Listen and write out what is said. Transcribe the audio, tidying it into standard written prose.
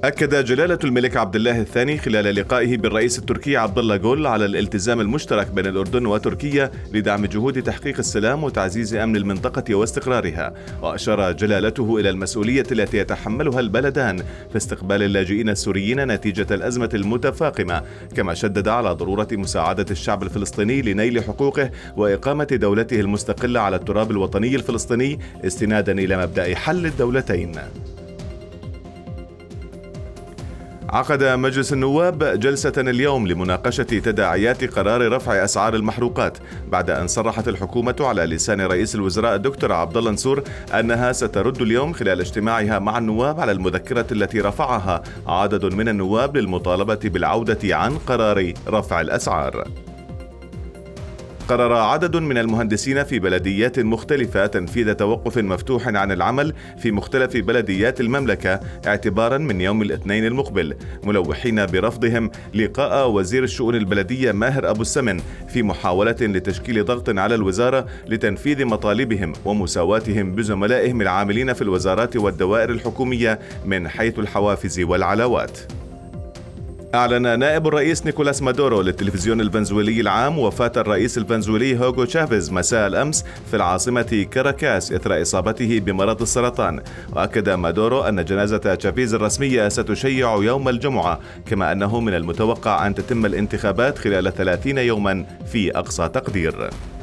أكد جلالة الملك عبد الله الثاني خلال لقائه بالرئيس التركي عبد الله جول على الالتزام المشترك بين الأردن وتركيا لدعم جهود تحقيق السلام وتعزيز أمن المنطقة واستقرارها، وأشار جلالته إلى المسؤولية التي يتحملها البلدان في استقبال اللاجئين السوريين نتيجة الأزمة المتفاقمة، كما شدد على ضرورة مساعدة الشعب الفلسطيني لنيل حقوقه وإقامة دولته المستقلة على التراب الوطني الفلسطيني استنادا إلى مبدأ حل الدولتين. عقد مجلس النواب جلسة اليوم لمناقشة تداعيات قرار رفع أسعار المحروقات، بعد أن صرحت الحكومة على لسان رئيس الوزراء الدكتور عبد الله نصور أنها سترد اليوم خلال اجتماعها مع النواب على المذكرة التي رفعها عدد من النواب للمطالبة بالعودة عن قرار رفع الأسعار. قرر عدد من المهندسين في بلديات مختلفة تنفيذ توقف مفتوح عن العمل في مختلف بلديات المملكة اعتبارا من يوم الاثنين المقبل، ملوحين برفضهم لقاء وزير الشؤون البلدية ماهر أبو السمن في محاولة لتشكيل ضغط على الوزارة لتنفيذ مطالبهم ومساواتهم بزملائهم العاملين في الوزارات والدوائر الحكومية من حيث الحوافز والعلاوات. أعلن نائب الرئيس نيكولاس مادورو للتلفزيون الفنزويلي العام وفاة الرئيس الفنزويلي هوغو تشافيز مساء الأمس في العاصمة كاراكاس إثر إصابته بمرض السرطان، وأكد مادورو أن جنازة تشافيز الرسمية ستشيع يوم الجمعة، كما أنه من المتوقع أن تتم الانتخابات خلال 30 يوما في أقصى تقدير.